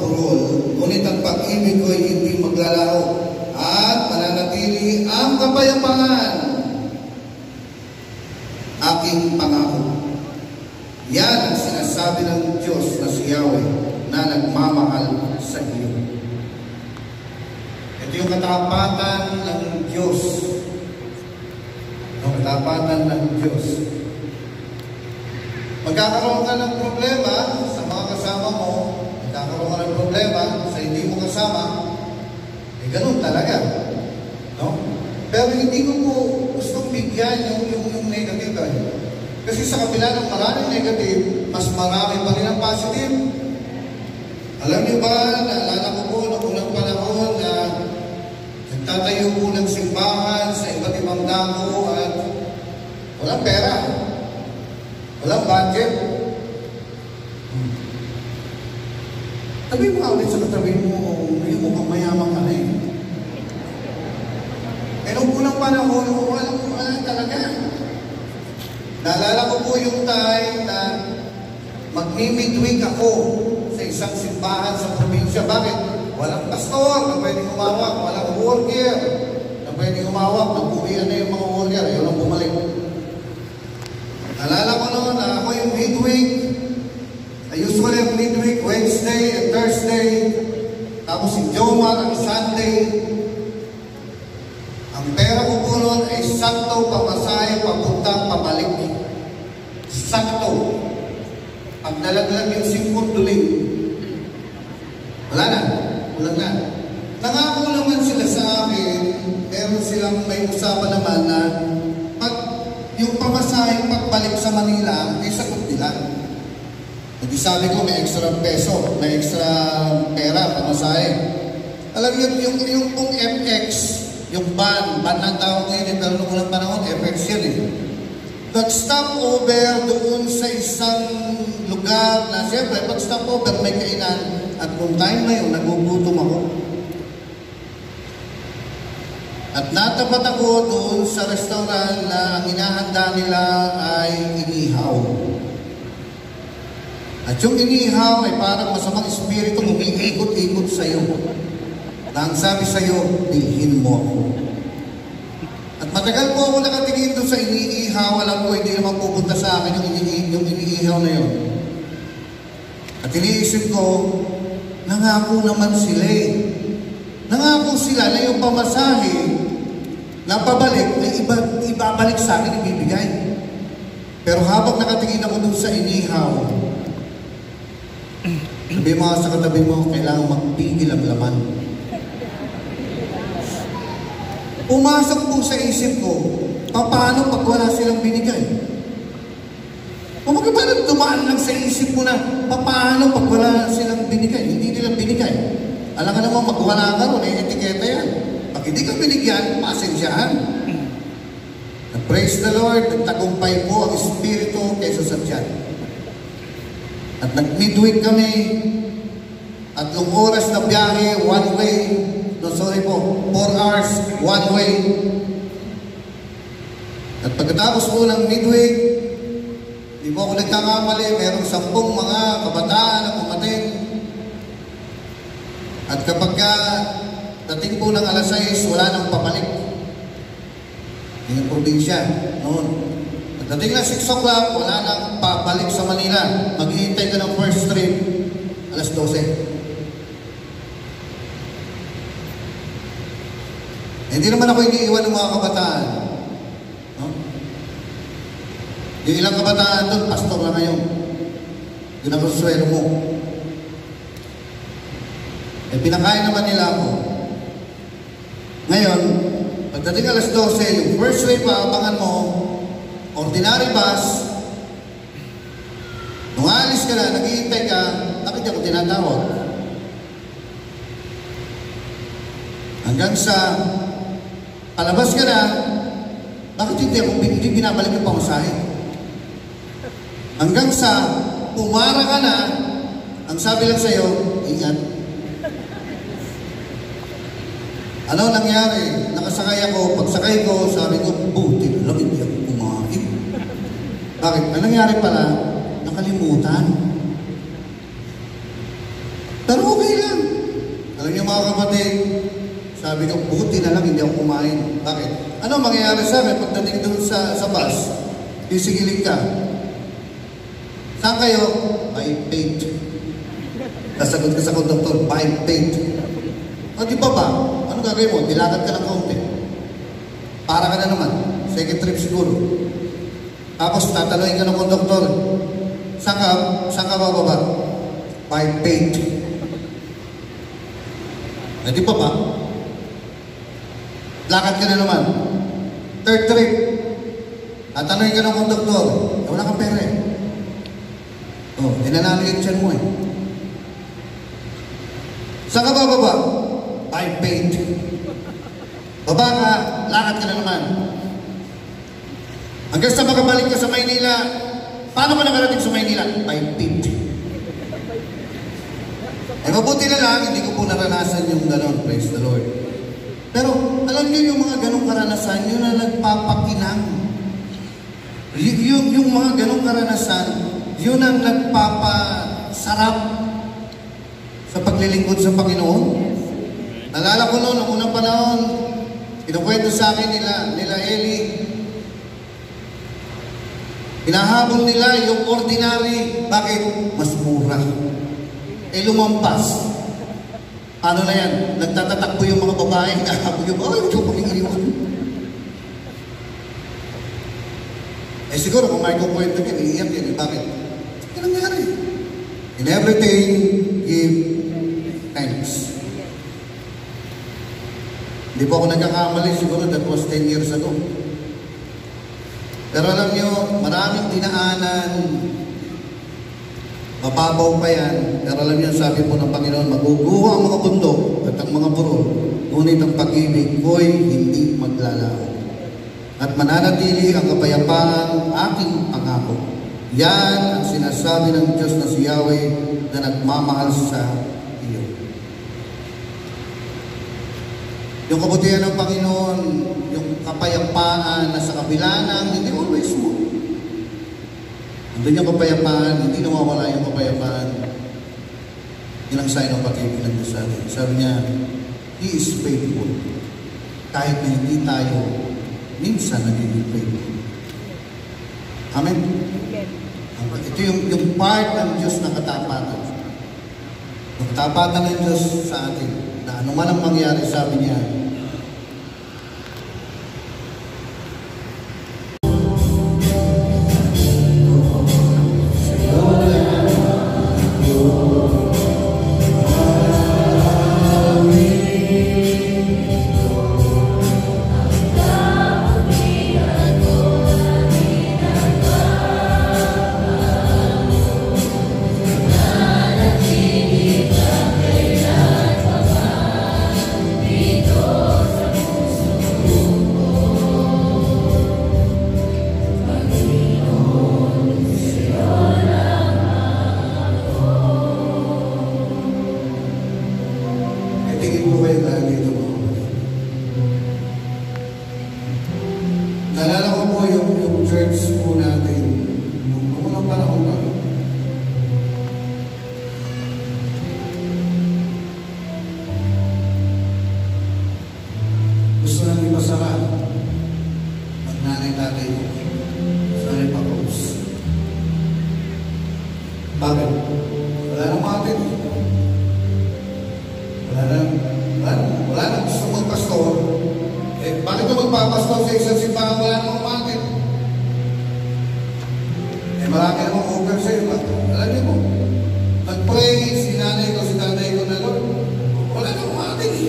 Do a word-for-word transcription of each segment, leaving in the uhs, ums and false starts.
pagpupurol, ngunit ang pag-ibig ko ay hindi maglalaho at mananatili ang kapayapaan. Aking pangako. Yan ang sinasabi ng Diyos na si Yahweh na nagmamahal sa iyo. Ito yung katapatan ng Diyos. Yung katapatan ng Diyos. Magkakaroon ka ng problema sa mga kasama mo, magkakaroon ka ng problema sa hindi mo kasama, eh ganun talaga. No? Pero hindi ko po gustong bigyan yung, yung, yung negative. Eh. Kasi sa kabila ng maraming negative, mas marami pa rin ang positive. Alam niyo ba, naalala ko po noong unang panahon na nagtatayo po ng simbahan sa iba't ibang dako at walang pera. Walang budget. Hmm. Sabi mo ulit sa katabi mo, ngayon mukhang mayaman ka na eh. Eh nung unang panahon, walang wala talaga. Naalala ko po yung time na magmi-midweek ako sa isang simbahan sa probinsya. Bakit? Walang pastor na pwedeng umawak, walang worker na pwedeng umawak, nag-uwian na yung mga worker, ayaw lang bumalik. Naalala ko noon na ako yung midweek. I usually have midweek Wednesday and Thursday. Tapos si Jomar ang Sunday. Ang pera ko po noon ay sakto pamasahe, papuntang, pabalik. Sakto. Pagdalaglag yung singkong duling. Wala na. Wala na. Nangako naman sila sa akin, meron silang may usapan naman na pag yung pamasahe pagbalik sa Manila, ay sagot nila. Hindi sabi ko, may extra peso, may extra pera, pamasahe. Alam niyo, yung, yung pong F X, yung ban, ban ng tawag ngayon, eh, pero nung unang panahon, F X yan eh. Nag-stop over doon sa isang lugar na, siyempre, pag stop over, may kainan. At kung time na yun, nagugutom ako. At natapat ako doon sa restaurant na ang inahanda nila ay inihaw. At yung inihaw ay parang masamang espiritu umiikot-ikot sa iyo. Na ang sabi sa iyo, bilhin mo ako. At matagal po ako nakatingin doon sa iniihaw, alam ko hindi naman pupunta sa akin yung, ini yung iniihaw na yun. At iniisip ko, nangako naman sila eh. Nangako sila na yung pamasahe na pabalik, ay iba, ibabalik sa akin, ibibigay. Pero habang nakatingin ako dun sa inihaw, sabi mga sa katabi mo, kailangan magpigil ang laman. Pumasok po sa isip ko, paano pag wala silang binigay? O magkabalik dumaan lang sa isip mo na, paano pag wala silang binigay? Hindi nilang binigay. Alam ka naman, magwala ka ron, eh, etiketa yan. Pag hindi ka binigyan, pasensyahan. Praise the Lord, nagtagumpay po ang Espiritu kaysa sa tiyan. At nag-midweek kami, tatlong oras na biyahe, one way, no sorry po, four hours, one way. At pagkatapos po ng midweek, di po ako nagkakamali, merong sampung mga kabataan na pumating. At kapag ka dating po ng alas sais, wala nang pabalik. Yung probinsya, noon. At dating na six o'clock, wala nang pabalik sa Manila. Maghihintay ka ng first trip, alas dose. Hindi naman ako iniiwan ng mga kabataan. No? Yung ilang kabataan doon, pastor na ngayon. Yun ang konsuelo mo. Eh, pinakain naman nila ako. Ngayon, pagdating alas dose, yung first wave pa, abangan mo, ordinary bus, nung alis ka na, naghihintay ka, bakit ako tinatawag? Hanggang sa palabas ka na, bakit hindi ako hindi binabalik yung pamasahe? Hanggang sa pumara ka na, ang sabi lang sa'yo, ingat. Ano nangyari? Nakasakay ako. Pagsakay ko, sabi ko, buti na lang, hindi ako kumain. Bakit? Ano nangyari pala? Nakalimutan. Pero okay lang. Alam niyo mga kapatid, sabi ko, buti na lang hindi ako kumain. Bakit? Ano mangyayari sa akin pagdating doon sa, sa bus? Sisigilin ka. Saan kayo? By paid. Kasagot ka sa konduktor, by paid. O di ba ba? Ano gagawin mo? Dilakad ka ng kaunti. Para ka na naman. Second trip siguro. Tapos tatanungin ka ng konduktor. Saan ka? Saan ka bababa? By paid. O di ba ba? Lakad ka na naman. Third trip. Tatanungin ka ng konduktor. Eh, wala kang pera eh. O, dinanalo yung tiyan mo eh. Saan ka bababa? By paid. Baba ka, lakad ka na naman. Hanggang sa makabalik ka sa Maynila, paano ka nakarating sa Maynila? By paid. Eh mabuti na lang, hindi ko po naranasan yung gano'n, praise the Lord. Pero alam niyo yung mga ganong karanasan, yun na nagpapakinang. Y- yung, yung mga ganong karanasan, yun ang nagpapasarap sa paglilingkod sa Panginoon. Nalala ko noon, noong unang panahon, kinukwento sa akin nila, nila Eli, hinahabol nila yung ordinary. Bakit? Mas mura. Eh lumampas. Ano na yan? Nagtatatakbo yung mga babae, hinahabol yung, oh, yung chupang iniwan. Eh siguro kung may kukwento niya, iiyak yan. Bakit? Ano nangyari? In everything, give thanks. Hindi po ako nagkakamali, siguro that was ten years ago. Pero alam nyo, maraming dinaanan, mababaw pa yan. Pero alam nyo, sabi po ng Panginoon, maguguho ang mga bundok at ang mga burol, ngunit ang pag-ibig ko'y hindi maglalaho. At mananatili ang kapayapaan aking pangako. Yan ang sinasabi ng Diyos na si Yahweh na nagmamahal sa iyo. Yung kabutihan ng Panginoon, yung kapayapaan na sa kabila ng hindi always mo. Andun yung kapayapaan, hindi nawawala yung kapayapaan. Yun ang sign ng pag-ibig ng Diyos sa atin. Sabi niya, He is faithful. Kahit na hindi tayo, minsan nagiging faithful. Amen? Ito yung, yung part ng Diyos na katapatan. Yung katapatan ng Diyos sa atin, na ano man ang mangyari, sabi niya, naalala ko po yung, yung church po natin, nung unang panahon pa. Gusto namin ipasara ang nanay-tatay ko sa Repacos. Bakit? Wala nang matin. Wala nang, wala nang, wala nang gusto magpastor. Eh, bakit na magpapastor sa isang simbahan wala namang umakit? Eh, marami namang over sa'yo. Alam niyo po, nag-pray si nanay ko, si tatay ko na Lord, wala namang umakit eh.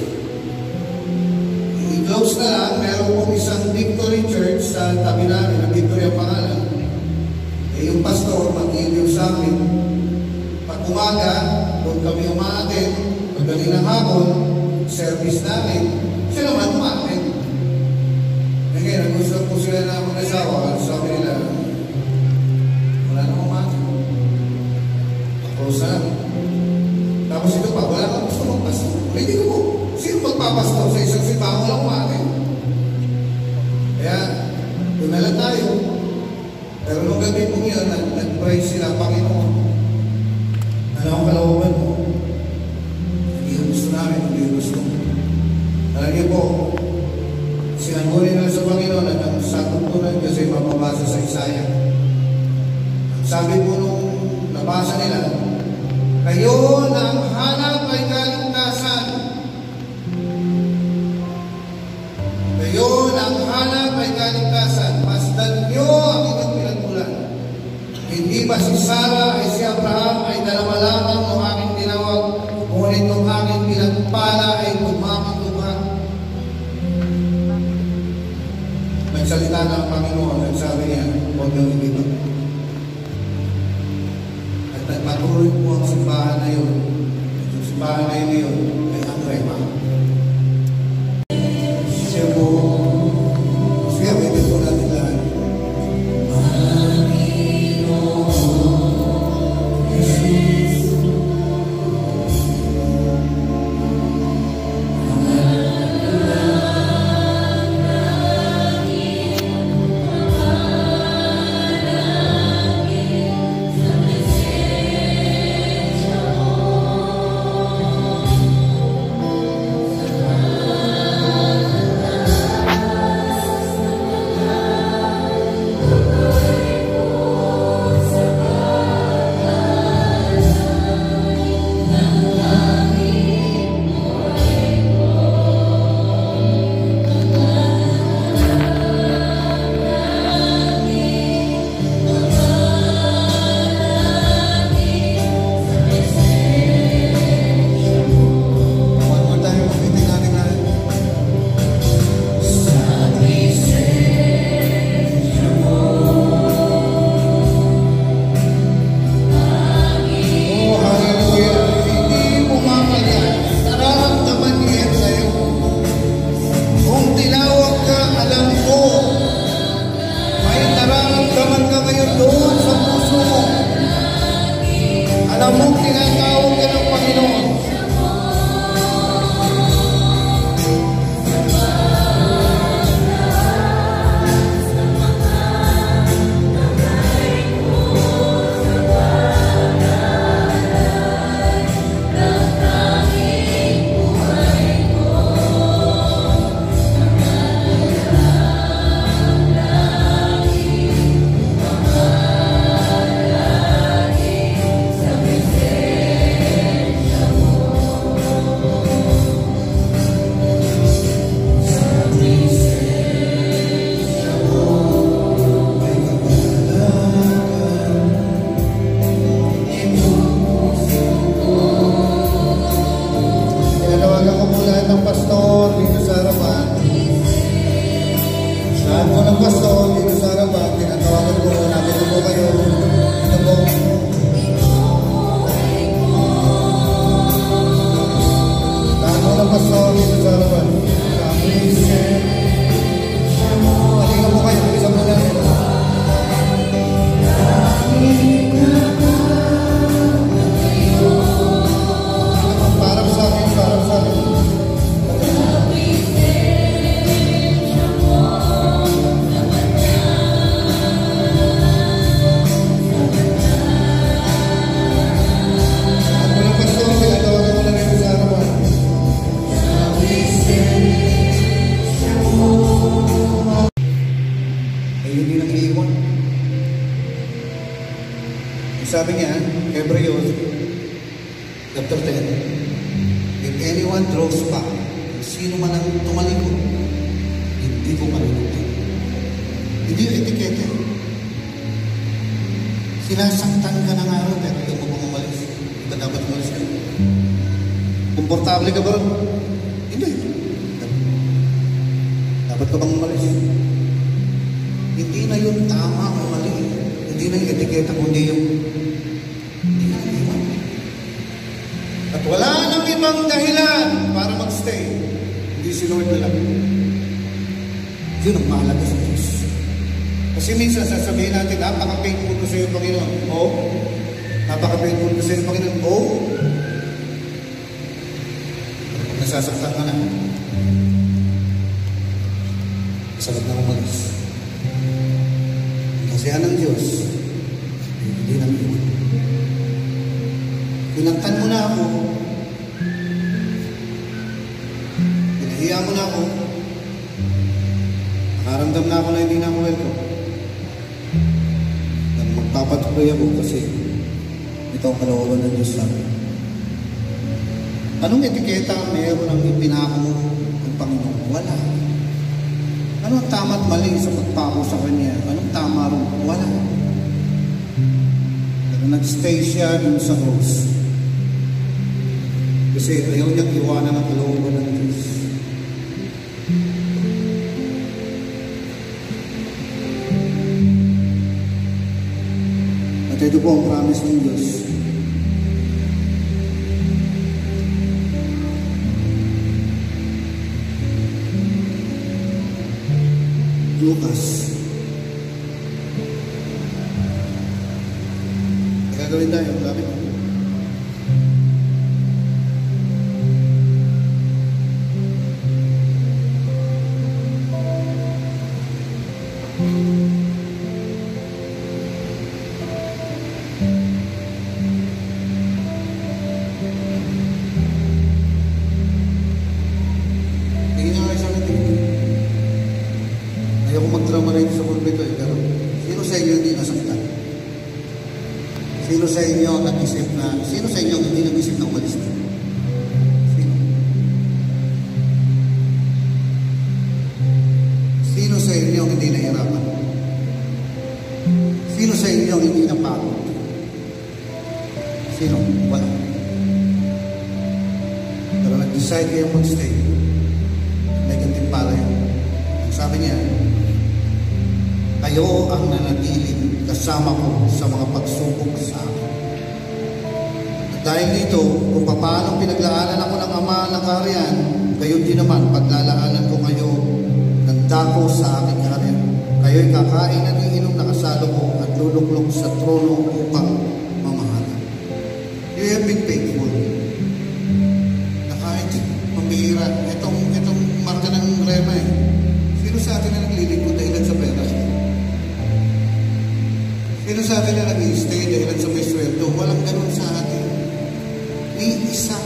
I-close na lang, meron pong isang Victory Church sa tabi namin, ang Victory ang pangalan. Eh, yung pastor, mag-i-view sa amin. Pag umaga, doon kami umakit. Pagdating ng hapon, service namin, siya naman umakit. Ngayon, nag-usap po sila na mag-asawa, sabi nila, wala na umakit. Tapos na. Tapos ito pa, wala na gusto magpastor. Hindi ko po, sino magpapastor sa isang simbahan walang umakit? Kaya, doon na lang tayo. Pero nung gabi po yun, nag-pray sila, Panginoon, ano ang kalooban mo? Isaiah. Sabi po nung nabasa nila, kayo na ang hanap ay kaligtasan. Kayo na ang hanap ay kaligtasan. Masdan nyo ang inyong pinagmulan. Hindi ba si Sarah ay si Abraham ay dalawa lamang ng aking tinawag, ngunit ng aking pinagpala ay tumamang-tuma. Nagsalita ng Panginoon, nagsabi niya, huwag nang ibig. At nagpatuloy po ang simbahan na yun. Yung simbahan na yun yun ay ang rema. Siya po, siya, pwede po natin lahat. Sabi niya, Hebrews chapter ten, if anyone draws back, sino man ang tumalikod, hindi ko malulutin. Hindi yung etikete. Sinasaktan ka na nga rin, pero hindi mo bang umalis. Hindi ba dapat umalis ka? Komportable ka ba rin? Hindi. Dapat ka bang umalis? Hindi na yun tama o mali. Hindi na yung etiketa, kundi yung hindi na iwan. At wala nang ibang dahilan para magstay. Hindi si Lord na lang. Yun ang mahalaga sa Diyos. Kasi minsan sasabihin natin, napaka-faithful ko sa iyo, Panginoon. Oo. Napaka-faithful ko sa iyo, Panginoon. Oo. Pag nasasaktan ka na, salat na umalis. Kasi yan ang Diyos, hindi na iwan. Pinagtan mo na ako, pinahiya mo na ako, nakaramdam na ako na hindi na ako welcome. Nagpapatuloy ako kasi ito ang kalooban ng Diyos sa akin. Anong etiketa ang meron ang ipinako ng Panginoon? Wala. Ano ang tama at mali sa pagpako sa Kanya? Anong tama rin? Wala. Pero nag-stay siya dun sa cross. Kasi ayaw niyang iwanan ang kalooban ng Diyos. At ito po ang promise ng Diyos. Lucas. Gagawin tayo, sabi mo. Sino sa inyo nag-isip na, sino sa inyo hindi nag-isip na umalis na? Sino? Sino sa inyo hindi nahirapan? Sino sa inyo hindi napagod? Sino? Wala. Pero nag-decide kayo mag-stay. May gantimpala yun. Ang sabi niya, kayo ang nanatiling kasama ko sa mga pagsubok sa akin. At dahil dito, kung paano pinaglaanan ako ng Ama ng Kaharian, kayo din naman paglalaanan ko kayo ng dako sa aking kaharian. Kayo'y kakain at iinom na kasalo ko at luluklok sa trono upang mamahalan. You have been faithful. Na kahit pambihira, itong, itong marka ng rema eh. Sino sa atin na naglilingkod dahilan sa pera? Sino sa atin na nag-i-stay dahilan sa may sweldo? Walang ganun sa atin. May isa.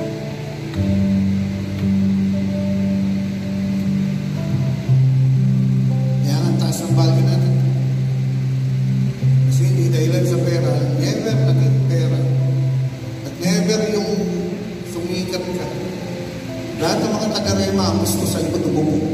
Kaya ang taas ng value natin. Kasi hindi dahilan sa pera. Never naging pera. At never yung sumikat ka. Lahat ng mga taga-rema gusto sa likod ng bubong.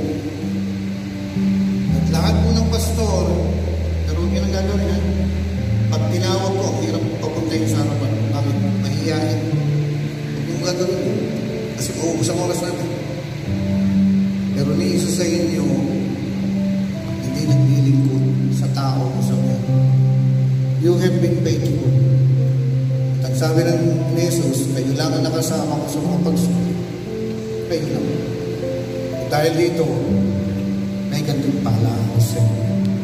At lahat po ng pastor, pero yun ang gagawin ha. Pag tinawag ko, hirap papunta yung sa harapan. Bakit? Mahihayin. Huwag yung gagawin ko. Kasi mauubos ang oras natin. Pero ni isa sa inyo, hindi naglilingkod sa tao o sa mga. You have been faithful. At sabi ng Jesus, kayo lang ang nakasama ko sa mga pagsulit. Kayo lang. At dahil dito, may gantimpala ako sa inyo.